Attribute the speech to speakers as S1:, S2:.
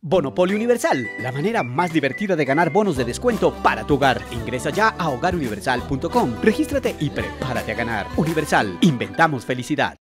S1: Bonopolio Universal, la manera más divertida de ganar bonos de descuento para tu hogar. Ingresa ya a hogaruniversal.com, regístrate y prepárate a ganar. Universal, inventamos felicidad.